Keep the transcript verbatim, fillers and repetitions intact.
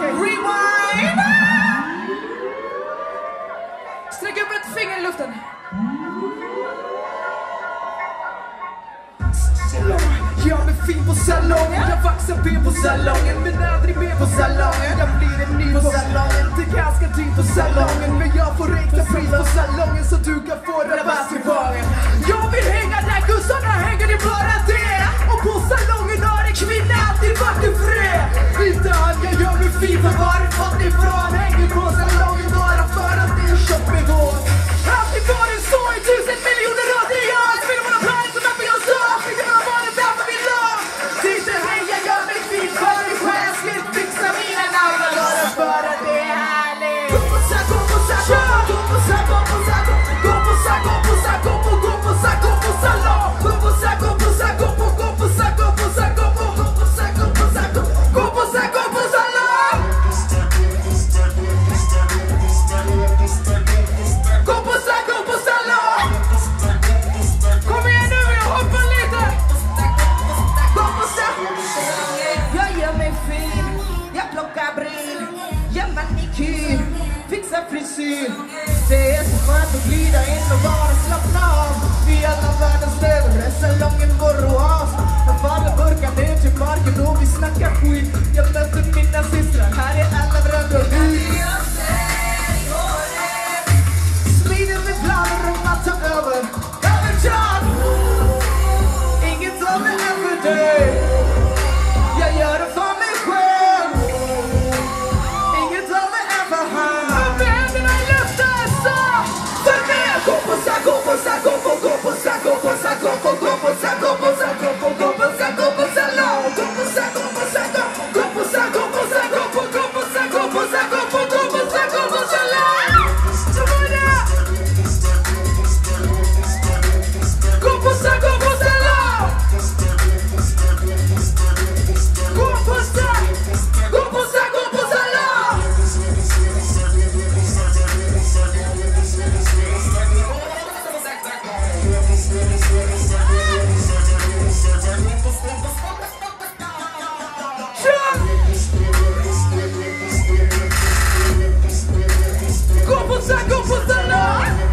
Okej, rewind! Sträck upp ett finger i luften. Jag är fin på salongen, jag vaxar P på salongen, men aldrig mer på salongen. Jag blir en ny på salongen, det är ganska dyrt på salongen, men jag får extra pris på salongen så du kan få rabatt i vågen. Jag vill hänga där gussarna hänger, det är bara det. Och på salongen har en kvinna alltid varit i fred. Inte han, jag gör mig fin, för var det fått ifrån? Hänger på salongen bara för att det är köpt med våg. Alltid varit så i tusen miljoner år, det är jag. Spelar man plan som är på jag sa, skiter man var det därför vi lag. Inte hej, jag gör mig fin för mig själv, slitt fixa mina namn bara för att det är härligt. Gå på sa, gå på sa, gå på sa, gå på sa, gå på sa, gå på sa, gå på, gå på sa, gå på salong. Gå på sa, gå på sa, gå på, gå på sa, gå på sa, gå på, gå på sa, gå på sa, gå på sa, gå på salong. Gå på sa, gå på salong. Kom igen nu, jag hoppar lite. Gå på sa. Jag gör mig fin, jag plockar bryn, gör manikyr, fixar frisyr. Det är som att glida in och bara slappna av. Vi alla världens städer, salongen går oas. Jag faller burkar ner till marken och vi snackar skit. Jag möter mina systrar, här är alla bröder och vi. Smider med planer om att ta över. Övertag! Inget av det är för dig. Jag gör det för mig själv. Inget av det är för han. Upp med händerna i luften, så! För mig! Gå på sa, gå på sa, gå på, gå på sa, gå på sa, gå på, gå på sa, gå på sa, gå på, gå på sa, gå på sa, lång. Gå på sa, gå på sa, gå på sa, gå på sa, gå på, gå på sa, gå på sa, gå på, gå på sa, gå på sa, lång. Så var det! Gå på sa, gå på sa, lång. Gå på sa, gå på sa, gå på sa, lång. Kör! Gå på sa, gå på sa, lång.